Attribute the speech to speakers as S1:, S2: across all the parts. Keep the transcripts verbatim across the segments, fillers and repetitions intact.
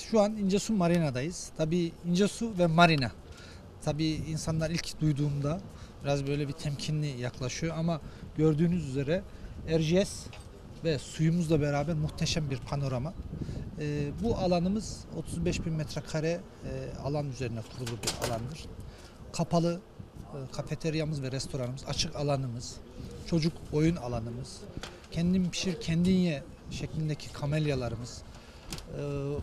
S1: şu an İncesu Marina'dayız. Tabii İncesu ve Marina. Tabii insanlar ilk duyduğunda biraz böyle bir temkinli yaklaşıyor ama gördüğünüz üzere Erciyes ve suyumuzla beraber muhteşem bir panorama. Ee, bu alanımız otuz beş bin metrekare e, alan üzerine kurulu bir alandır. Kapalı e, kafeteryamız ve restoranımız, açık alanımız, çocuk oyun alanımız, kendin pişir kendin ye şeklindeki kamelyalarımız, e,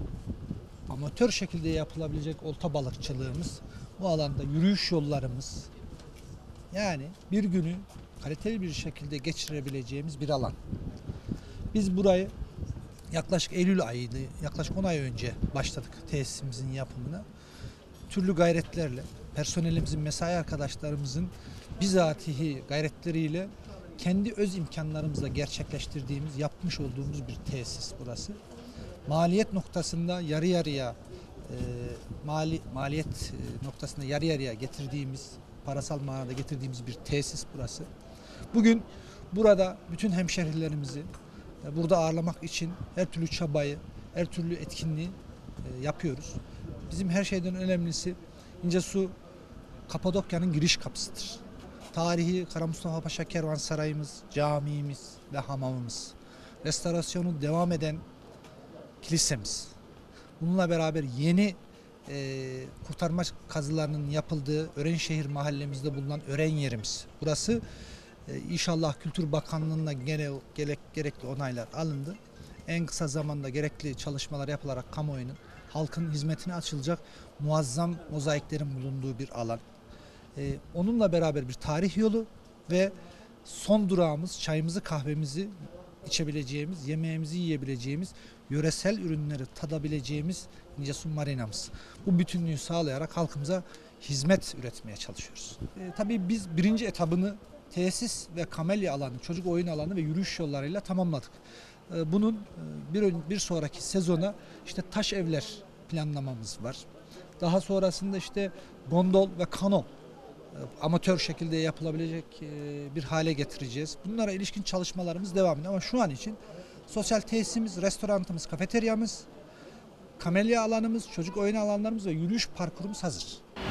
S1: amatör şekilde yapılabilecek olta balıkçılığımız, bu alanda yürüyüş yollarımız, yani bir günü kaliteli bir şekilde geçirebileceğimiz bir alan. Biz burayı yaklaşık Eylül ayıydı, yaklaşık on ay önce başladık tesisimizin yapımına. Türlü gayretlerle, personelimizin, mesai arkadaşlarımızın bizatihi gayretleriyle kendi öz imkanlarımızla gerçekleştirdiğimiz, yapmış olduğumuz bir tesis burası. Maliyet noktasında yarı yarıya e, mali maliyet e, noktasında yarı yarıya getirdiğimiz, parasal manada getirdiğimiz bir tesis burası. Bugün burada bütün hemşehrilerimizi e, burada ağırlamak için her türlü çabayı, her türlü etkinliği e, yapıyoruz. Bizim her şeyden önemlisi İncesu Kapadokya'nın giriş kapısıdır. Tarihi Kara Mustafa Paşa Kervansarayımız, camimiz ve hamamımız, restorasyonu devam eden kilisemiz. Bununla beraber yeni e, kurtarma kazılarının yapıldığı Örenşehir mahallemizde bulunan ören yerimiz. Burası e, inşallah Kültür Bakanlığı'na gene gerek, gerekli onaylar alındı. En kısa zamanda gerekli çalışmalar yapılarak kamuoyunun, halkın hizmetine açılacak muazzam mozaiklerin bulunduğu bir alan. E, onunla beraber bir tarih yolu ve son durağımız çayımızı, kahvemizi içebileceğimiz, yemeğimizi yiyebileceğimiz, yöresel ürünleri tadabileceğimiz İncesu Marina'mız. Bu bütünlüğü sağlayarak halkımıza hizmet üretmeye çalışıyoruz. E, tabii biz birinci etabını tesis ve kamelya alanı, çocuk oyun alanı ve yürüyüş yollarıyla tamamladık. E, bunun e, bir, bir sonraki sezona işte taş evler planlamamız var. Daha sonrasında işte gondol ve kano amatör şekilde yapılabilecek bir hale getireceğiz. Bunlara ilişkin çalışmalarımız devam ediyor ama şu an için sosyal tesisimiz, restoranımız, kafeteryamız, kamelya alanımız, çocuk oyun alanlarımız ve yürüyüş parkurumuz hazır.